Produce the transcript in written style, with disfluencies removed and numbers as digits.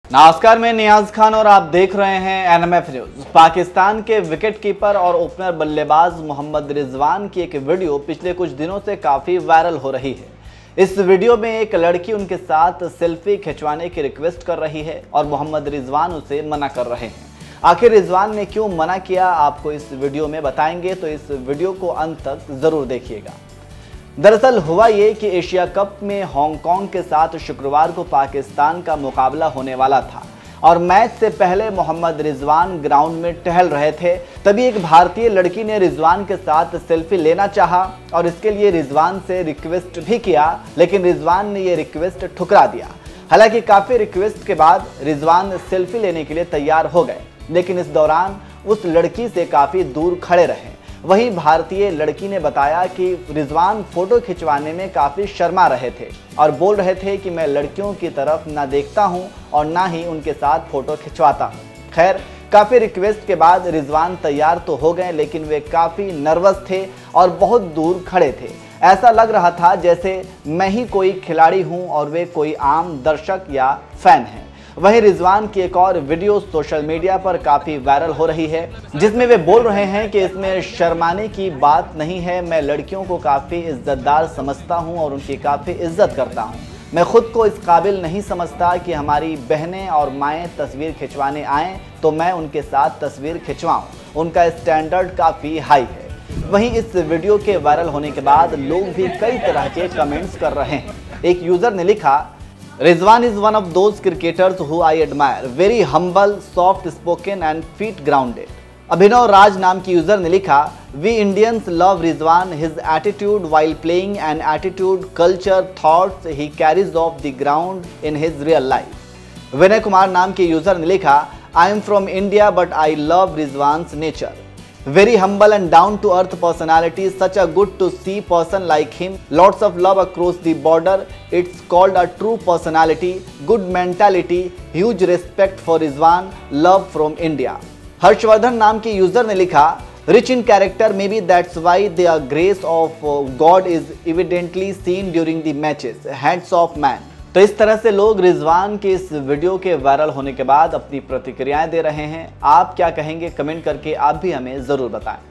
नमस्कार, मैं नियाज खान और आप देख रहे हैं एनएमएफ न्यूज। पाकिस्तान के विकेटकीपर और ओपनर बल्लेबाज मोहम्मद रिजवान की एक वीडियो पिछले कुछ दिनों से काफी वायरल हो रही है। इस वीडियो में एक लड़की उनके साथ सेल्फी खिंचवाने की रिक्वेस्ट कर रही है और मोहम्मद रिजवान उसे मना कर रहे हैं। आखिर रिजवान ने क्यों मना किया, आपको इस वीडियो में बताएंगे, तो इस वीडियो को अंत तक जरूर देखिएगा। दरअसल हुआ ये कि एशिया कप में हांगकांग के साथ शुक्रवार को पाकिस्तान का मुकाबला होने वाला था और मैच से पहले मोहम्मद रिजवान ग्राउंड में टहल रहे थे। तभी एक भारतीय लड़की ने रिजवान के साथ सेल्फी लेना चाहा और इसके लिए रिजवान से रिक्वेस्ट भी किया, लेकिन रिजवान ने ये रिक्वेस्ट ठुकरा दिया। हालांकि काफ़ी रिक्वेस्ट के बाद रिजवान सेल्फी लेने के लिए तैयार हो गए, लेकिन इस दौरान उस लड़की से काफ़ी दूर खड़े रहे। वहीं भारतीय लड़की ने बताया कि रिजवान फोटो खिंचवाने में काफ़ी शर्मा रहे थे और बोल रहे थे कि मैं लड़कियों की तरफ ना देखता हूं और ना ही उनके साथ फोटो खिंचवाता हूं। खैर, काफ़ी रिक्वेस्ट के बाद रिजवान तैयार तो हो गए, लेकिन वे काफ़ी नर्वस थे और बहुत दूर खड़े थे। ऐसा लग रहा था जैसे मैं ही कोई खिलाड़ी हूं और वे कोई आम दर्शक या फैन हैं। वहीं रिजवान की एक और वीडियो सोशल मीडिया पर काफ़ी वायरल हो रही है, जिसमें वे बोल रहे हैं कि इसमें शर्माने की बात नहीं है। मैं लड़कियों को काफ़ी इज्जतदार समझता हूं और उनकी काफ़ी इज्जत करता हूं। मैं खुद को इस काबिल नहीं समझता कि हमारी बहनें और माएँ तस्वीर खिंचवाने आएँ तो मैं उनके साथ तस्वीर खिंचवाऊँ। उनका स्टैंडर्ड काफ़ी हाई है। वहीं इस वीडियो के वायरल होने के बाद लोग भी कई तरह के कमेंट्स कर रहे हैं। एक यूज़र ने लिखा, Rizwan is one of those cricketers who I admire. Very humble, soft-spoken and feet grounded. अभिनव राज नाम की यूजर ने लिखा, We Indians love Rizwan, his attitude while playing and attitude, culture, thoughts he carries off the ground in his real life. Vinay Kumar नाम के user ने लिखा, I am from India but I love Rizwan's nature. Very humble and down-to-earth personality, such a good to see person like him. Lots of love across the border. It's called a true personality. Good mentality. Huge respect for Rizwan. Love from India. Harshvardhan नाम की user ने लिखा, Rich in character, maybe that's why the grace of God is evidently seen during the matches. Hats off man. तो इस तरह से लोग रिजवान के इस वीडियो के वायरल होने के बाद अपनी प्रतिक्रियाएं दे रहे हैं। आप क्या कहेंगे, कमेंट करके आप भी हमें ज़रूर बताएं।